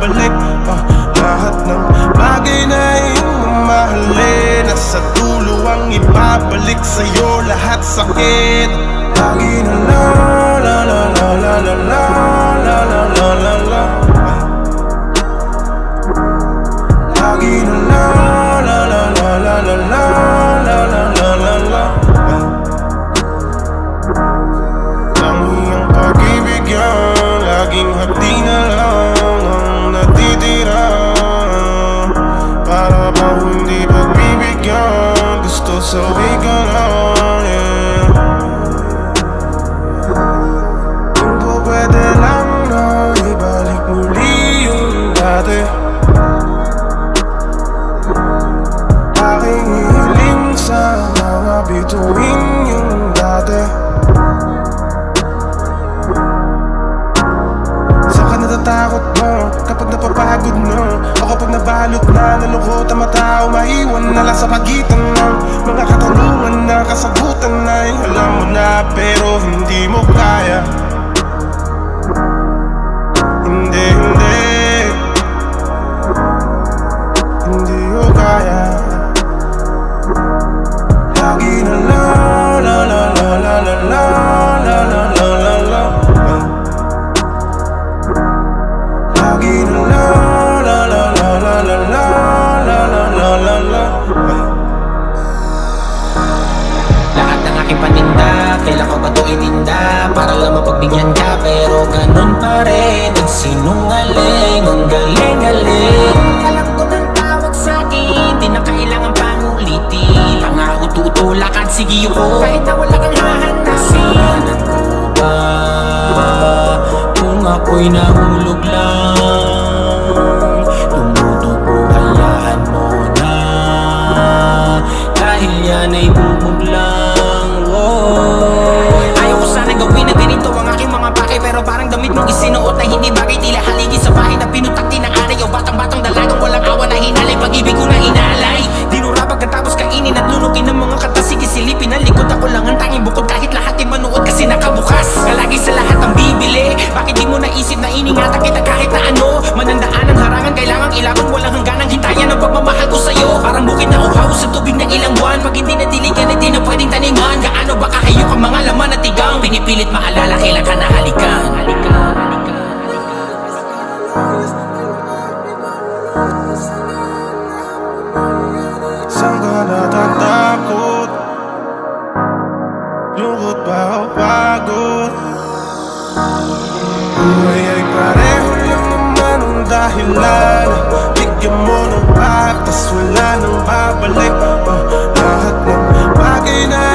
ibabalik. Lahat ng bagay na iyong mamahalin, nasa dulo ang ibabalik sa'yo lahat sakit. Lagi na la la la la la la la la la la la la. Lagi na la la la la la la la la la la la la. Ang iyong pag-ibig yan, laging hapdi na lang ang natitira. Para ba hindi pagbibigyan, gusto sabi ka lang, yeah. Kung po pwede lang na ibalik muli yung dati, aking hiling sa mga bituin yung dati. Saan ka natatakot mo kapag napapagod na? O kapag nabalot na, nalungkot ang mata, umaiwan na lang sa pagitan ng mga katanungan na kasagutan ay alam mo na pero hindi mo kaya. Hindi, hindi, hindi ko kaya. Lagi na la la la la la la la la la la la la. Lagi na la la la la la la la la la la la la. Lahat ng aking paninda, kailan ko ba ito ininda? Para lang mapagbigyan ka, pero ganun pa rin nagsinungaling, ang galing-galing. Alam ko ng tawag sa'kin, di na kailangan pang ulitin. Pangako tutulakan, sige ko, kahit na wala kang hahanapin. Alam ko ba kung ako'y nahulog lang? Tumutubo, hayaan mo na, dahil yan ay bubog lang. Ayaw ko sana gawin na ganito ang aking mga pakay, pero parang damit mong isinuot na hindi bagay. Tila haligi sa bahay na pinutak din ng aray, o batang-batang dalagang walang awa na hinalay. Pag-ibig ko na inalay, dinura pagkatapos kainin at lunukin ng mga kata. Sige silipin ang likod, ako lang ang tanging bukod, kahit lahat ay manuot kasi nakabukas. Kalagi sa lahat ang bibili, bakit di mo naisip na iningatan kita kahit na ano? Manandaan ang harangan, kailangang ilaban, walang hangganang hintayan ang pagmamahal ko sa'yo. Parang bukid na uhaw sa tubig na ilang buwan, pag hindi nadiligan ay di na pwedeng taniman. Gaano ba kahayok ang mga laman at tigang, pinipilit maalala kailan ka nahalikan. Saan ka natatakot? Lungkot ba o pagod? Buhay ay pareho lang naman ang dahilan. Bigyan mo ng patas, wala nang babalik. Lahat ng bagay na